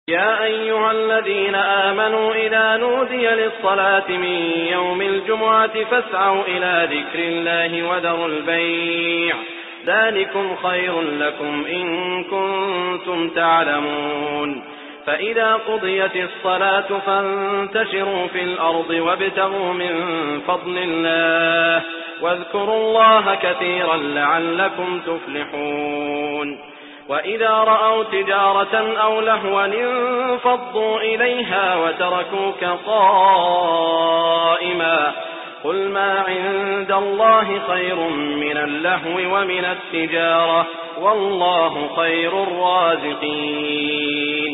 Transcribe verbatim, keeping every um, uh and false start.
يا أيها الذين آمنوا إذا نودي للصلاة من يوم الجمعة فاسعوا إلى ذكر الله وذروا البيع ذلكم خير لكم إن كنتم تعلمون. فإذا قضيت الصلاة فانتشروا في الأرض وابتغوا من فضل الله واذكروا الله كثيرا لعلكم تفلحون. وإذا رأوا تجارة أو لهوا انفضوا إليها وتركوك قائما قل ما عند الله خير من اللهو ومن التجارة والله خير الرازقين.